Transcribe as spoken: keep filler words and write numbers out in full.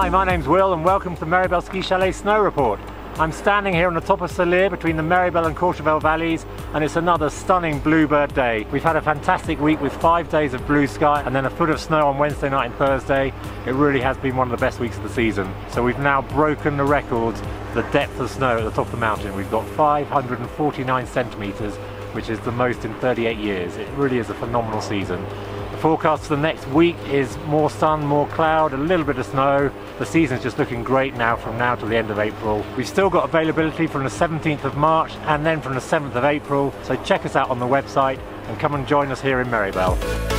Hi, my name's Will and welcome to the Meribel Ski Chalet Snow Report. I'm standing here on the top of Salers between the Meribel and Courchevel valleys, and it's another stunning bluebird day. We've had a fantastic week with five days of blue sky and then a foot of snow on Wednesday night and Thursday. It really has been one of the best weeks of the season. So we've now broken the records for the depth of snow at the top of the mountain. We've got five hundred forty-nine centimetres, which is the most in thirty-eight years. It really is a phenomenal season. The forecast for the next week is more sun, more cloud, a little bit of snow. The season's just looking great now from now to the end of April. We've still got availability from the seventeenth of March and then from the seventh of April, so check us out on the website and come and join us here in Meribel.